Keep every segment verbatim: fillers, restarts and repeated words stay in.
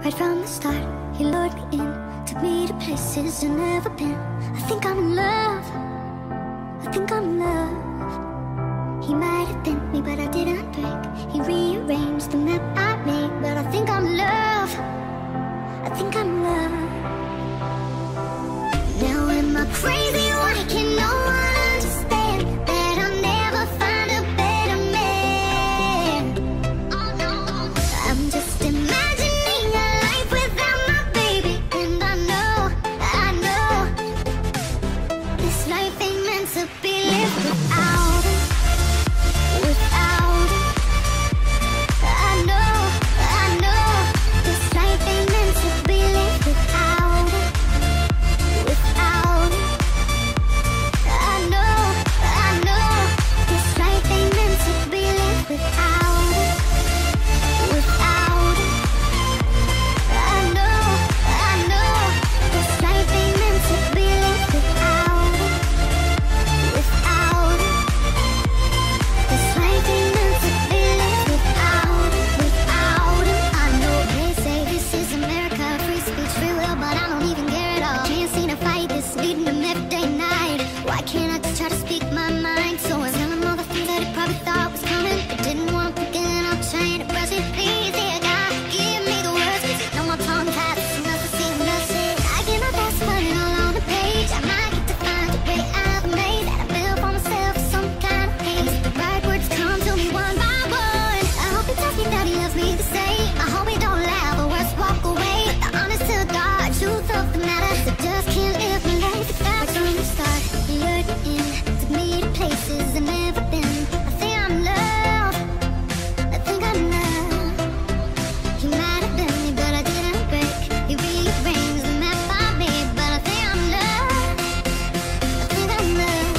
Right from the start, he lured me in, took me to places I've never been. I think I'm in love, I think I'm in love. He might have bent me, but I didn't break. He rearranged the map I made, but I think I'm in love, I think I'm in love. Now am I crazy? Why can no one understand that I'll never find a better man? I'm just imagining a life without my baby, and I know, I know this life ain't meant to be lived without him, without him. I know, I know this life ain't meant to be lived without him, without him. I know, I know this life ain't meant to be lived without him, without him. I know, I know this life ain't meant to be lived without him, without him. This life ain't meant to be lived without him, without him. I know they say this is America, free speech, free will, but I don't even care at all. Can't seem to fight this, leading them every day and night. Why can't I just try to speak my mind? So I tell him all the things that he probably thought was coming, but didn't want him thinking that I'm trying to brush it. Please, dear God, give me the words, 'cause you know my tongue has enough to see nothing. I get my best put it all on the page. I might get to find a way I've made that I built for myself some kind of haze. The right words come to me one by one. I hope he tells me that he loves me the same. I hope he don't laugh or worse walk away. But the honest to God truth of the matter, I just can't live my life without. Right from the start, he lured me in, took me to places I've never been. I think I'm in love, I think I'm in love. He might have been me, but I didn't break. He rearranged the map I made, but I think I'm in love, I think I'm in love.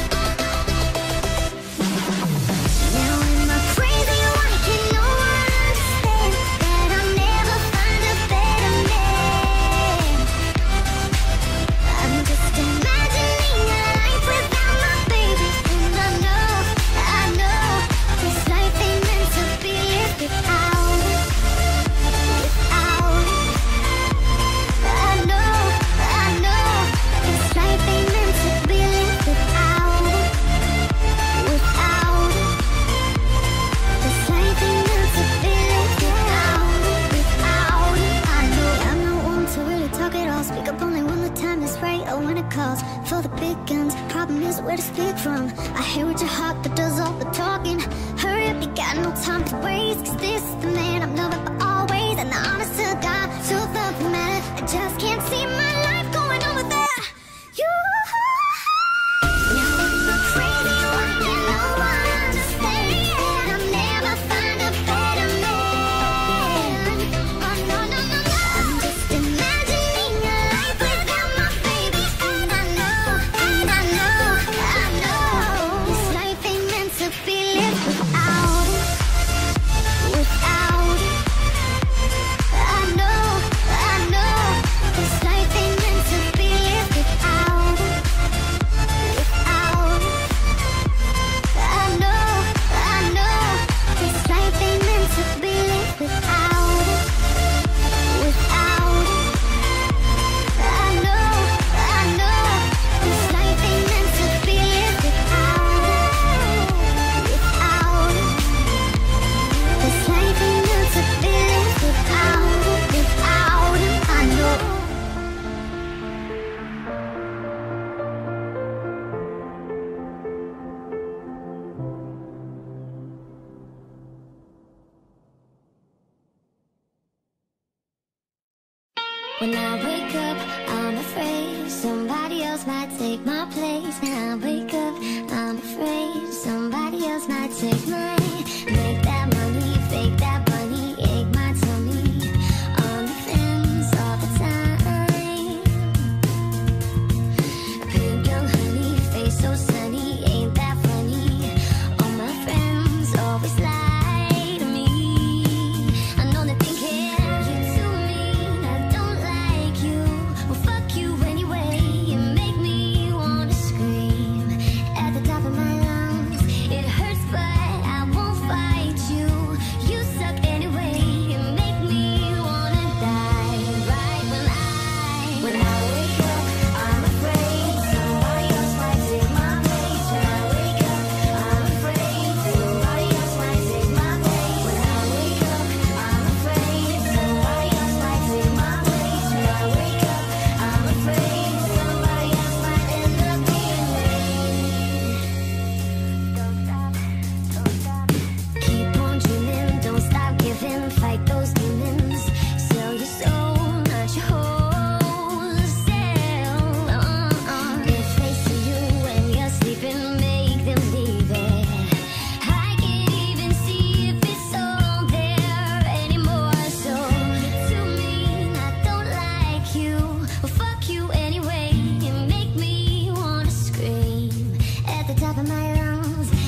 Now am I crazy? Why can no one understand that I'll never find a better man? I'm just imagining a life without my baby, and I know, I know this life ain't meant to be lived without him, without him. I know, I know this life ain't meant to be lived without him, without him. This life ain't meant to be lived without him, without him. I know I'm not one to really talk it all. Speak up only when the time is right or when it calls for the big guns. Problem is where to speak from. I hear what your heart that does all the talking. Hurry up, you got no time to waste, 'cause this is the man I'm loving for always. And the honest to God truth of the matter, I just can't see my life going on without you. Now am I crazy? Why can no one understand that I'll never find a better man? Oh no, no, no, no. I'm just imagining a life without my baby, and I know, and I know, I know this life ain't meant to be lived without him, without him. I know, I know this life ain't meant to be lived without him, without him. I know, I know this life ain't meant to be lived without him, without him. I know, I know this life ain't meant to be lived without him, without him. This life ain't meant to be lived without him, without him. I know. When I wake up, I'm afraid somebody else might take my place. When I wake up, I'm afraid somebody else might take mine. Make that money, fake that money, ache my tummy. On the fence all the time. Pink young honey, face so sunny, ain't that funny? All my friends always lie to me. I know they're thinking you're too mean, I don't like at the top of my lungs.